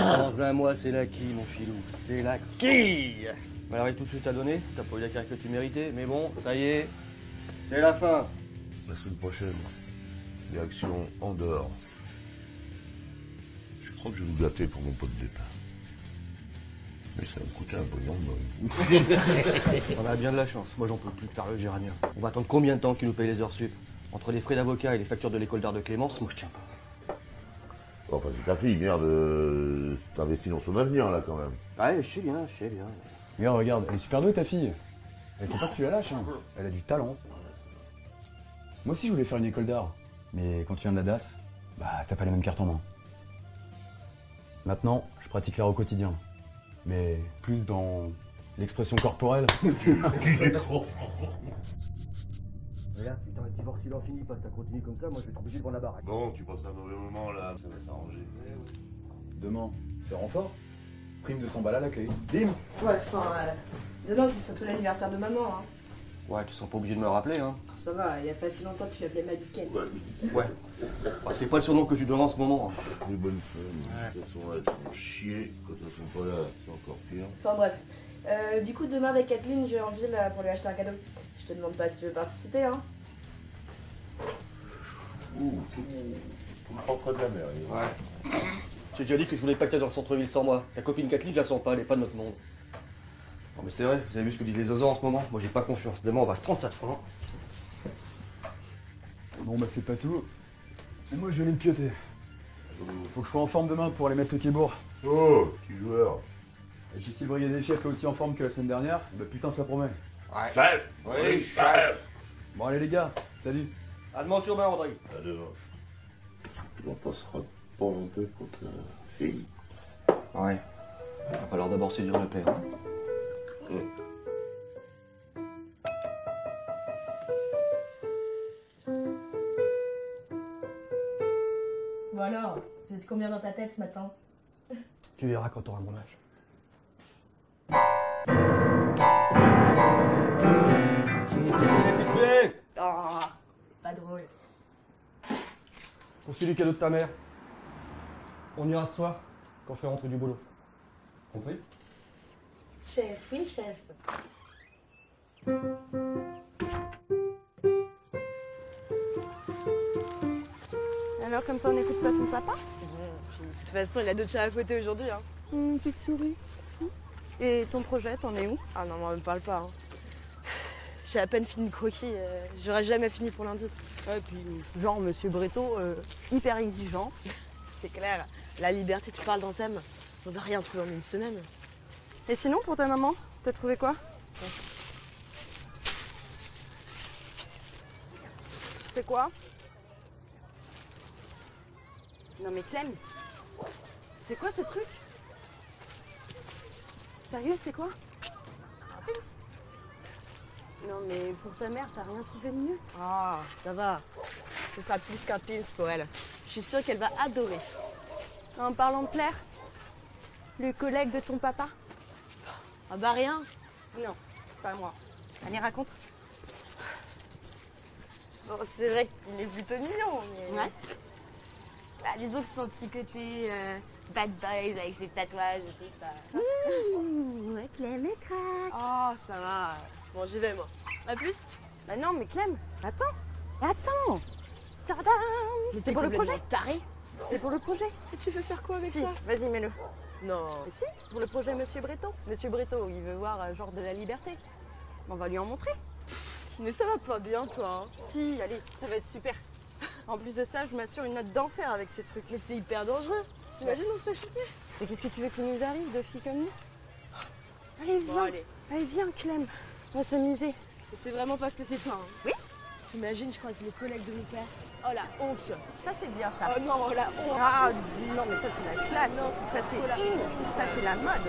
Dans un mois, c'est la quille, mon filou. C'est la quille. Alors, tout de suite à donner. T'as pas eu la carrière que tu méritais, mais bon, ça y est, c'est la fin. La semaine prochaine, direction Andorre. Je crois que je vais vous gâter pour mon pot de départ. Mais ça va me coûter un pognon de On a bien de la chance. Moi, j'en peux plus de faire le géranium. On va attendre combien de temps qu'ils nous payent les heures sup? Entre les frais d'avocat et les factures de l'école d'art de Clémence, moi, je tiens pas. Enfin, c'est ta fille, merde. T'investis dans son avenir, là, quand même. Ouais, je sais bien, je sais bien. Mais regarde, elle est super douée ta fille. Il faut pas que tu la lâches, hein. Elle a du talent. Moi aussi je voulais faire une école d'art. Mais quand tu viens de la DAS, bah t'as pas les mêmes cartes en main. Maintenant, je pratique l'art au quotidien. Mais plus dans l'expression corporelle. Regarde, putain, le divorce il en finit pas, ça continue comme ça, moi je vais être obligé de vendre la baraque. Bon, tu passes un mauvais moment, là. Ça va s'arranger. Demain, c'est renfort. Prime de 100 balles à la clé. Bim. Ouais, enfin, demain c'est surtout l'anniversaire de maman, hein. Ouais, tu sens pas obligé de me le rappeler, hein. Ça va, il y a pas si longtemps tu l'appelais Mabiken. Ouais. Ouais, c'est pas le surnom que je lui donne en ce moment. Hein. Les bonnes femmes, elles sont là, elles font chier. Quand elles sont pas là, c'est encore pire. Enfin bref. Du coup, demain avec Kathleen, je vais en ville pour lui acheter un cadeau. Je te demande pas si tu veux participer, hein. Ouh, tout propre de la mer. Ouais. J'ai déjà dit que je voulais pas que t'ailles dans le centre-ville sans moi. Ta copine Kathleen, je la sens pas, elle est pas de notre monde. Non mais c'est vrai, vous avez vu ce que disent les oiseaux en ce moment? Moi j'ai pas confiance. Demain on va se prendre ça de front. Bon bah c'est pas tout. Et moi je vais aller me pioter. Faut que je sois en forme demain pour aller mettre le Québourg. Oh, petit joueur. Et puis si le brigadier chef est aussi en forme que la semaine dernière, bah putain ça promet. Ouais. Chef. Oui, chef. Bon allez les gars, salut. À demain Urbain, Rodrigue. À demain. On passera pas un peu pour ta fille. Ouais. Il va falloir d'abord séduire le père. Hein. Bon alors, vous êtes combien dans ta tête ce matin? Tu verras quand t'auras mon âge. Oh, pas drôle. Pour celui du cadeau de ta mère. On ira ce soir, quand je serai rentré du boulot. Compris? Chef, oui chef. Alors comme ça on n'écoute pas son papa? De toute façon, il a d'autres chats à fouetter aujourd'hui, hein. Petite souris. Et ton projet, t'en es où? Ah non, moi, me parle pas, hein. J'ai à peine fini le croquis, j'aurais jamais fini pour lundi. Et puis, genre, monsieur Breto, hyper exigeant. C'est clair, la liberté, tu parles d'un thème, on va rien trouver en une semaine. Et sinon, pour ta maman, t'as trouvé quoi? C'est quoi? Non mais Clem, c'est quoi ce truc? Sérieux, c'est quoi? Un pins? Non mais pour ta mère, t'as rien trouvé de mieux? Ah, ça va. Ce sera plus qu'un pins pour elle. Je suis sûre qu'elle va adorer. En parlant de Claire, le collègue de ton papa? Ah bah rien. Non, pas moi. Allez, raconte. Bon, c'est vrai qu'il est plutôt mignon, mais... Ouais. Bah, disons que son petit côté bad boys avec ses tatouages et tout ça. Ouais, Clem et crack. Oh, ça va. Bon, j'y vais, moi. À plus. Bah non, mais Clem, attends. Tadam. C'est pour le projet. Taré. C'est pour le projet. Et tu veux faire quoi avec Si, ça? vas-y, mets-le. Non. Mais si, pour le projet Monsieur Breto. Monsieur Breto, il veut voir genre de la liberté. On va lui en montrer. Mais ça va pas bien, toi. Hein. Si, allez, ça va être super. En plus de ça, je m'assure une note d'enfer avec ces trucs. Mais c'est hyper dangereux. T'imagines, on se fait choper? Et qu'est-ce que tu veux qu'il nous arrive de filles comme nous? Allez, viens. Bon, allez. Allez, viens, Clem. On va s'amuser. Et c'est vraiment parce que c'est toi. Hein. Oui. T'imagines, je croise le collègue de mon père. Oh la honte. Ça, c'est bien, ça. Oh non, la honte. Ah, non, mais ça, c'est la classe. Non, ça, c'est la in. Ça, c'est la mode.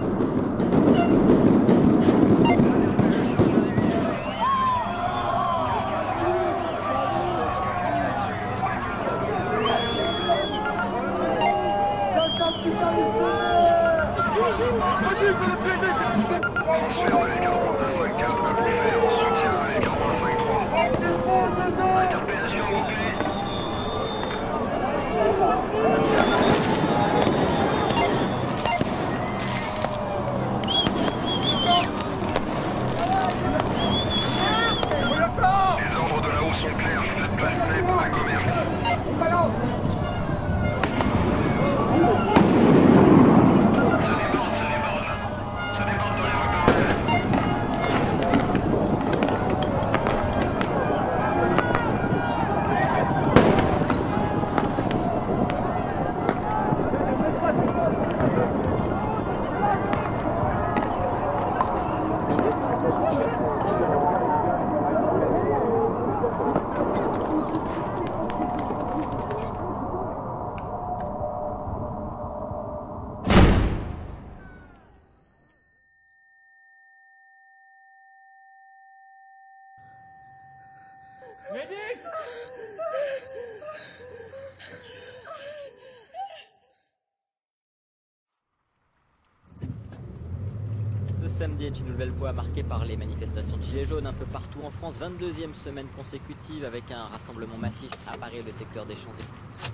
Ce samedi est une nouvelle fois marquée par les manifestations de Gilets jaunes un peu partout en France. 22e semaine consécutive avec un rassemblement massif à Paris, le secteur des Champs-Élysées.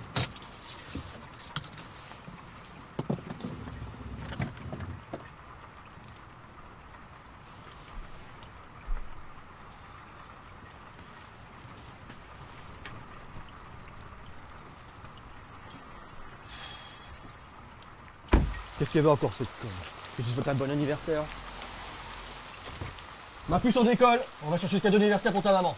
Qu'est-ce qu'il y avait encore cette conne? Que tu souhaites un bon anniversaire. Ma puce, on décolle. On va chercher le cadeau d'anniversaire pour ta maman.